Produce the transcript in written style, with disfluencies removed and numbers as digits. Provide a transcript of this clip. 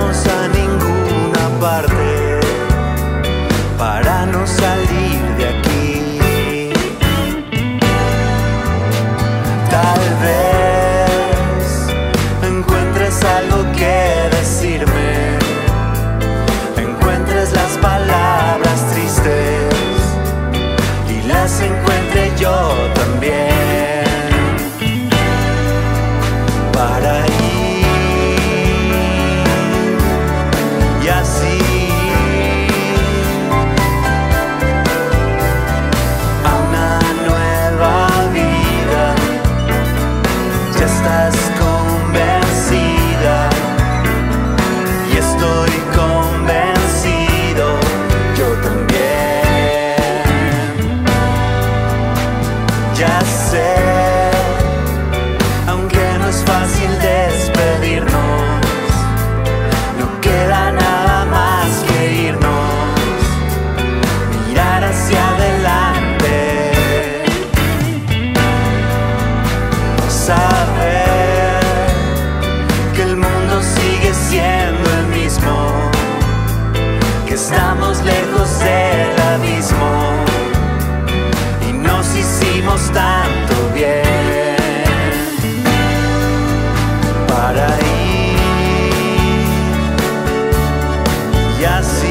irnos a ninguna parte, para no salir de aquí. Tal vez encuentres algo que decirme, encuentres las palabras tristes y las encuentre yo también, para ir y así a una nueva vida. Ya estás convencida y estoy convencido, yo también. Ya sé, aunque no es fácil despedirnos, no queda nada más que irnos, mirar hacia adelante, saber que el mundo sigue siendo el mismo, que estamos lejos del abismo y nos hicimos tanto bien, para ir y así